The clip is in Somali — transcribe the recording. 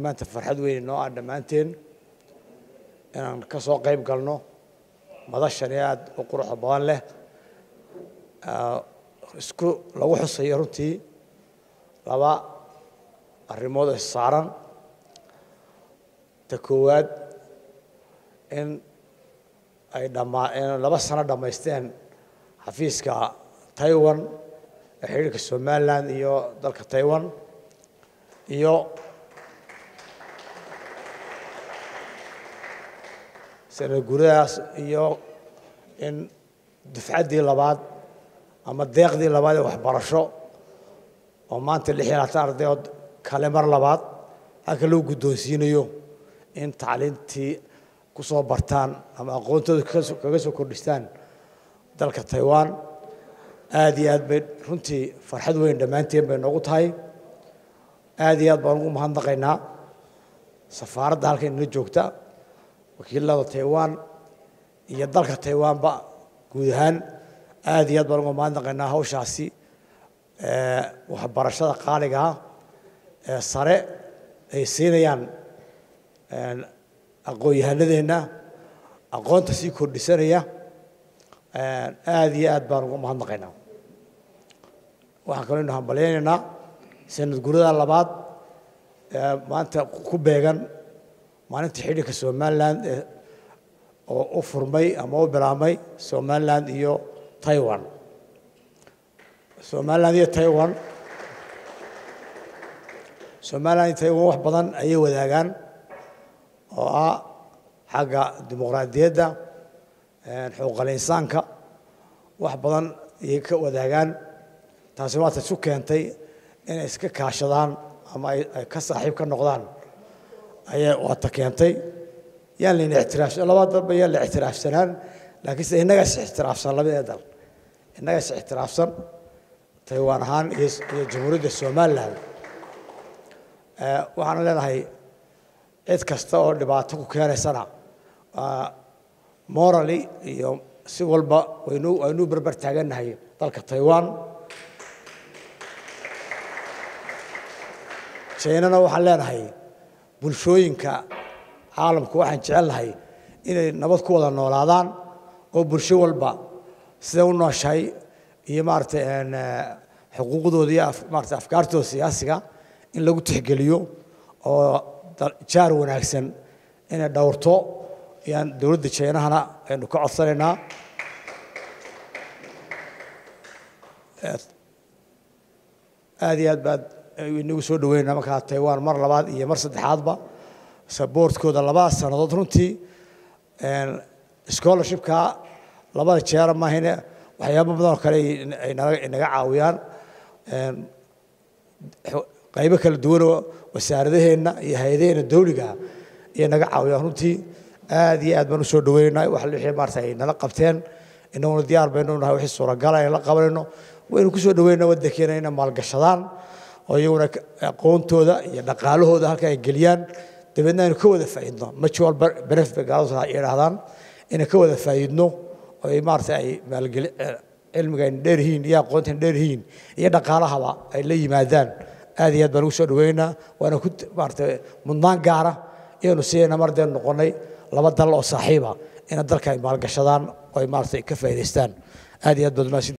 maanta farxad weyn noo ah dhammaanteen inaan ka soo qayb galno madashan aad u qurux badan leh isku lagu xusayo runtii laba arrimood oo saaran ta koowaad in ay laba sano dhamaysteen xafiiska Taiwan ee xiriirka Somaliland iyo dalka Taiwan iyo سنة جورياس إياه إن دفعت دي لبعض أما الدق دي لبعض وحبرشوا وما أنت اللي حيل تعرض كلامر لبعض أكلوا قدوسين يوم إن تعلمتي كسو برتان أما قلت كجسو كردستان دلك تايوان آديات بين رنتي فرحت وين دمانتي بين نقط هاي آديات بانقوم هندقينا سفارة دالك نجوكتا وكيلada Taiwan iyo dalka Taiwan ba guud ahaan aad iyo aad baan uga mahadnaqaynaa hawshaasi waxbarashada qaaliga ah sare ay siinayaan aqoon-yahanadeenna aqoonta sii kordhisanaya aad iyo aad baan uga mahadnaqaynaa waxaan kaloo inaan hambaleynaynaa sanad guurada labaad maanta ku beegan maalinta xiriirka Somaliland oo u furmay ama u bilaabmay Somaliland iyo Taiwan Somaliland iyo Taiwan wax badan ayay wadaagaan oo ah xagga dimuqraadiyadda xuquuqul insaanka wax badan ayay ka wadaagaan taasi waa taas u keentay inay iska kaashadaan ama ay ka saaxiib ka noqdaan أيه واتكينتي يعني نعترف لبعض بيان الاعتراف سنان لكن إنك اعتراف سن لبعض هذا إنك اعتراف سن تايوان هان جمهورية الصومال وأنا لنا هاي إذكستوا لبعضهم كان سنة مورالي يوم سوول با وينو بربر تاجن هاي تلك تايوان شيئا وحلنا هاي bulshooyinka caalamku waxaan jecelahay inay nabad ku wada noolaadaan oo bulsho walba sida u nooshahay iyo maartay xuquuqdooda iyo maartay afkaartooda siyaasiga in lagu tixgeliyo oo jaar wanaagsan inay dhowrto yaan dawladda China aynu ka codsanaynaa aad iyo aad baad inagu soo dhaweynaa marka Taiwan mar labaad iyo mar saddexaadba supportkooda laba sanadood runtii scholarshipka labada jeer ma ahayna waxyaabo badan oo kale ay naga caawiyaan qaybo kala duwan oo wasaaradaheena iyo hay'adaheena dawliga iyo naga caawiyaan runtii aad iyo aad baan u soo dhaweynaa wax wixii maartay nala qabteen inuu diyaar baynu nahay wixii suuragal ah la qabanayno waynu ku soo dhaweynaa waddankeena inay maalgashadaan oo iyaguna aqoontooda iyo dhaqaalahooda halka ay geliyaan dabadna inuu ka wada faa'iidno mutual benefit gaalada ay yiraahdaan inay ka wada faa'iidno oo ay maartay ay maalgeli cilmiga dheerhiin iyo aqoonta dheerhiin iyo dhaqaalahaba ay la yimaadaan aad iyo aad baan ugu soo dhaweynaa waana ku maartay mudnaan gaara inuu siina mardeen noqonay laba dal oo saaxiiba in dalka ay maalgashadaan oo ay maartay ka faa'iideystaan aad iyo aad baad